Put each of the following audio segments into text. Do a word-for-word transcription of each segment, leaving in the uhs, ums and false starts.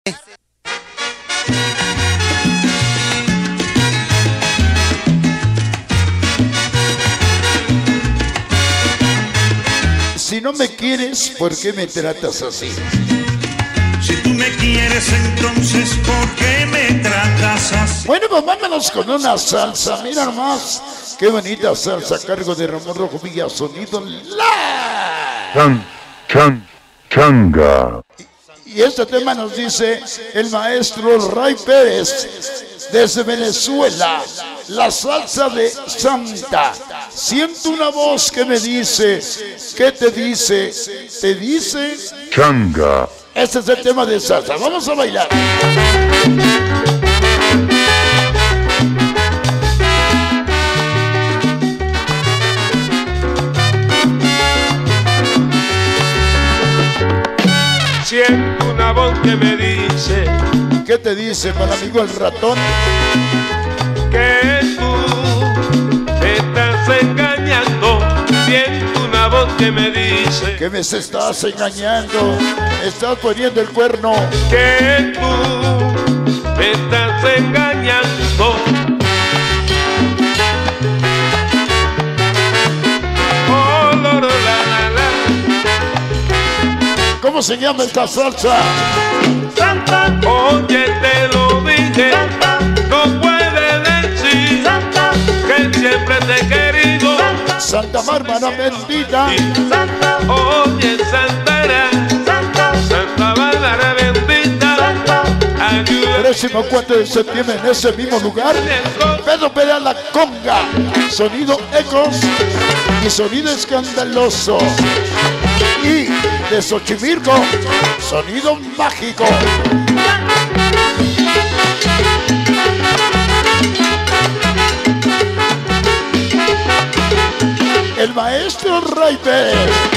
Si no me quieres, ¿por qué me tratas así? Si tú me quieres, entonces ¿por qué me tratas así? Bueno, pues vámonos con una salsa. Mira nomás, qué bonita salsa a cargo de Ramón Rojo Villa, sonido la. Chan, chan, changa. Y, y este tema nos dice el maestro Ray Pérez desde Venezuela. La salsa de Santa. Siento una voz que me dice, ¿qué te dice? Te dice Changa. Este es el tema de salsa. Vamos a bailar. Siento una voz que me dice, ¿qué te dice, para amigo el ratón? Que tú me estás engañando. Siento una voz que me dice, que me estás engañando, estás poniendo el cuerno. Que tú me estás engañando. Oh, lo, lo, la, la, la. ¿Cómo se llama esta salsa? Santa. Oye, te lo dije, Santa. No puedes decir, Santa, que siempre te he querido. Santa, Santa Bárbara bendita. Santa. Oye, Santa, Santa, Santa Bárbara bendita. Santa. Ayuda. Próximo cuatro de septiembre en ese mismo lugar. Pedro Pérez la conga. Sonido ecos y sonido escandaloso. Y de Xochimilco, sonido mágico. El maestro Ray Pérez.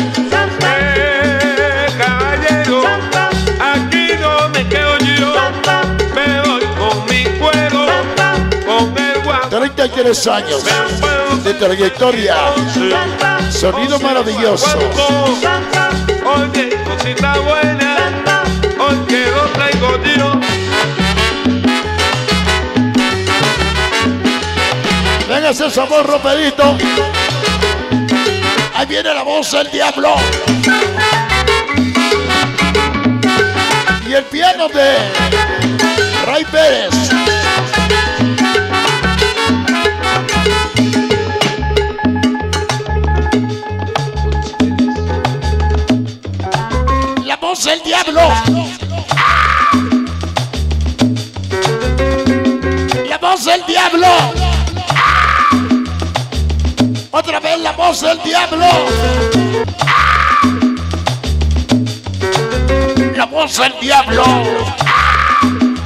Eh, caballero, Santa. Aquí no me quedo yo, Santa. Me voy con mi cuero, Santa. Con el guapo. treinta y tres años de trayectoria. Santa. Sonido maravilloso. Santa. Oye, cosita buena, Santa. Hoy que lo traigo yo. Venga ese sabor roperito. Ahí viene la voz del diablo. Y el piano de Ray Pérez. La voz del diablo. ¡Ah! La voz del diablo. Otra vez la voz del diablo. ¡Ah! La voz del diablo. ¡Ah!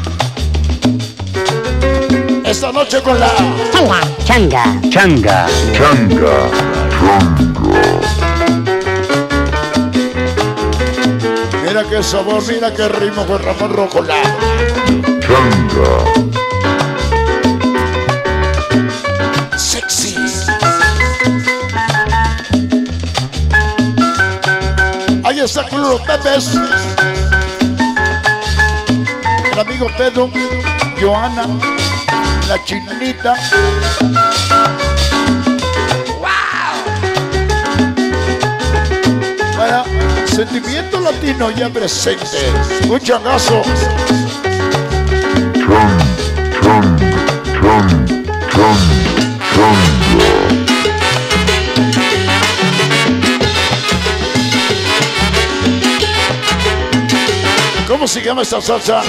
Esta noche con la Changa, changa, Changa. Changa. mira qué sabor, mira qué ritmo con Ramón Rojo. La Changa. sexy. Ahí está con los Pepes. El amigo Pedro, Joana, la chinita. ¡Wow! Para sentimiento latino ya presente. Un changazo. Chang, chang, chang, chang, changa. ¿Cómo se llama esta salsa?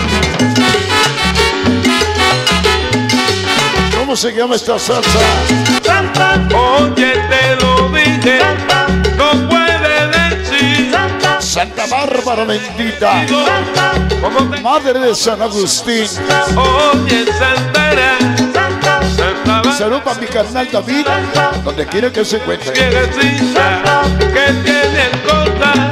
¿Cómo se llama esta salsa? Santa. Oye, te lo dije, Santa. No puedes decir, Santa. Santa Bárbara bendita. Santa. Como te... Madre de San Agustín. Oye, Santa, Santa, Santa. Salud para mi carnal David, donde quiera que se encuentre. Viejecita que tiene cosas.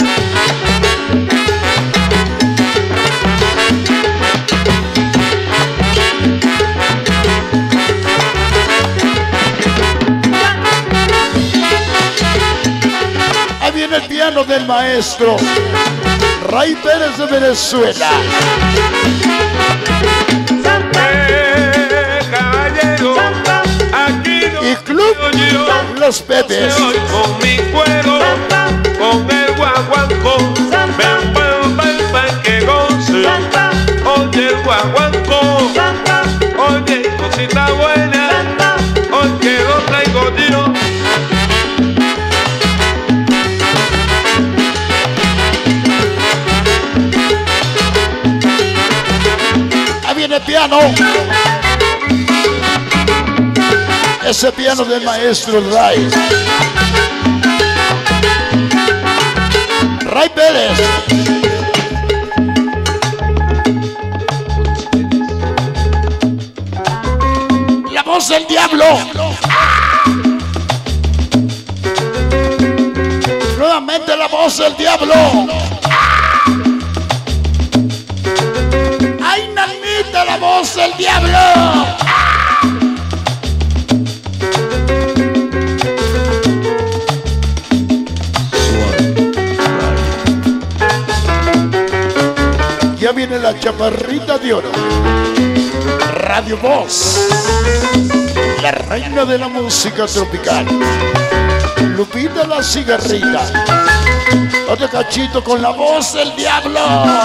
Ahí viene el piano del maestro Ray Pérez de Venezuela. Eh, caballero, aquí no Y Club yo, Los Pepes. soy con mi cuero, con el guaguancó, ven, ven, ven, ven, que goce. Oye el guaguancó, oye cosita buena, hoy que lo traigo yo. Ahí viene el piano. Ese piano del maestro Ray. Ray Pérez. La voz del diablo. Nuevamente la voz del diablo. ¡Ay, nanita, la voz del diablo! Ya viene la chaparrita de oro. Radio Voz, la reina de la música tropical. Lupita la cigarrita. Otro cachito con la voz del diablo.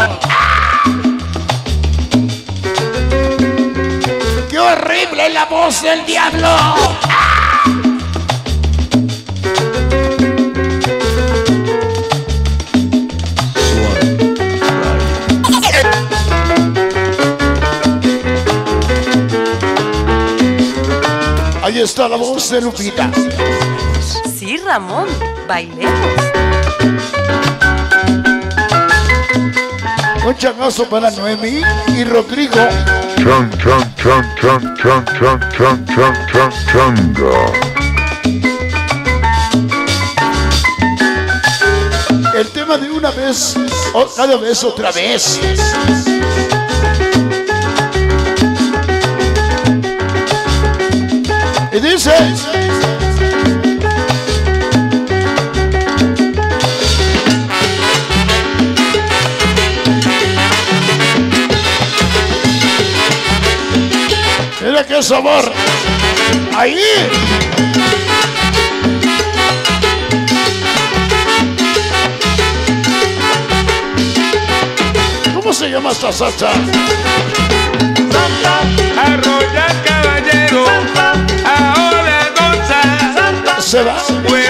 ¡Qué horrible la voz del diablo! Ahí está la voz de Lupita. Sí, Ramón, bailemos. Un changazo para Noemí y Rodrigo. Chan, chan, chan, chan, chan, chan, chan, chan, chan, changa. El tema de una vez, o cada vez otra vez. Y dice... Mira qué sabor. Ahí. ¿Cómo se llama esta salsa? Arroya caballero, ahora goza. Se va.